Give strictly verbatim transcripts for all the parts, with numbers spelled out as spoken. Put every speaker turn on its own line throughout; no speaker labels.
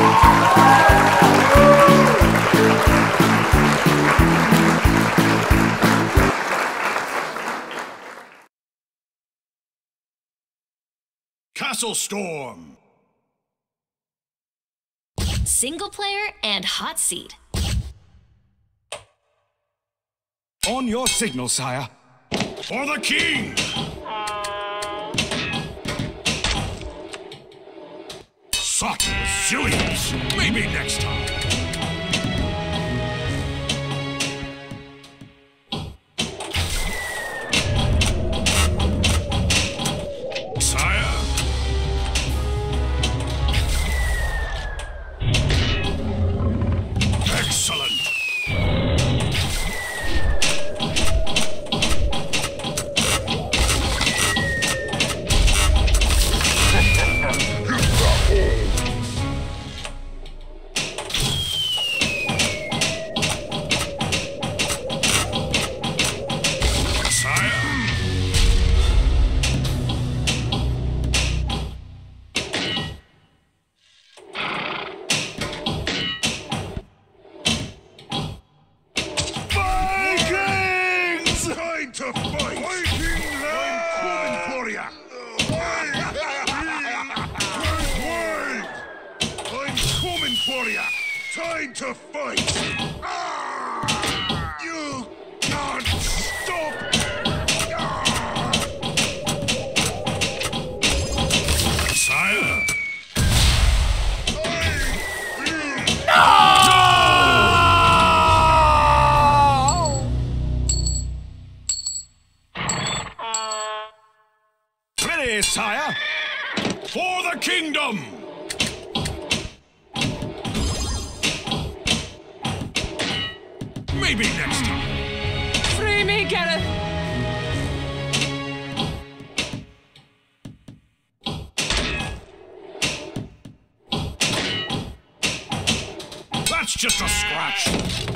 Castle Storm.
Single player and hot seat.
On your signal, sire. For the king! Such resilience! Maybe next time.
To fight! Vikings! I'm coming for ya! I'm coming for ya! Time to fight! You can't stop!
Sire? Sire, for the kingdom! Maybe next time.
Free me, Gareth!
That's just a scratch.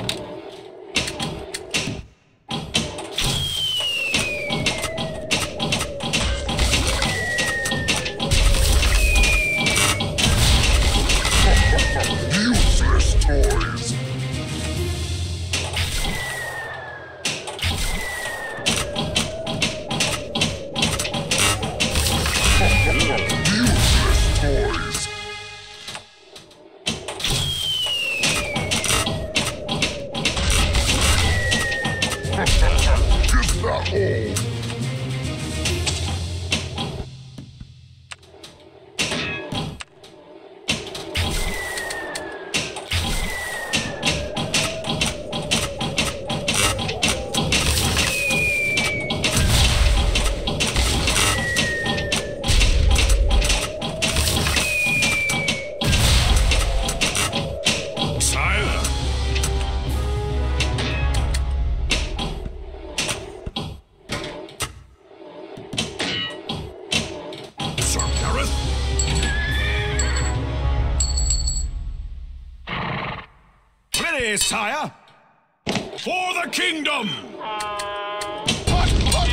Ready, sire, for the kingdom! Hot, hot,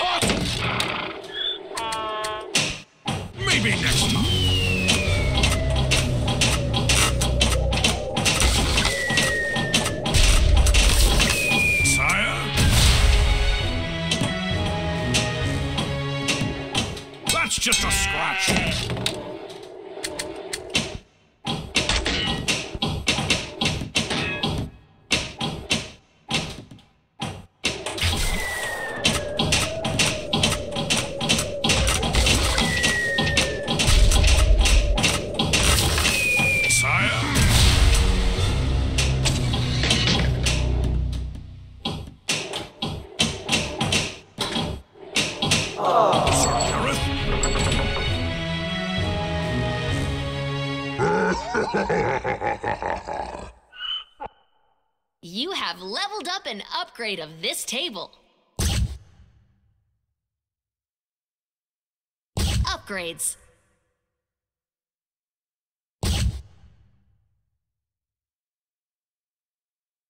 hot! Maybe next time. Sire? That's just a scratch.
You have leveled up an upgrade of this table. Upgrades.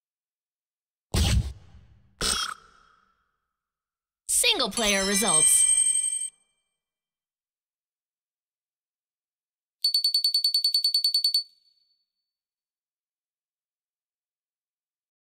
Single player results.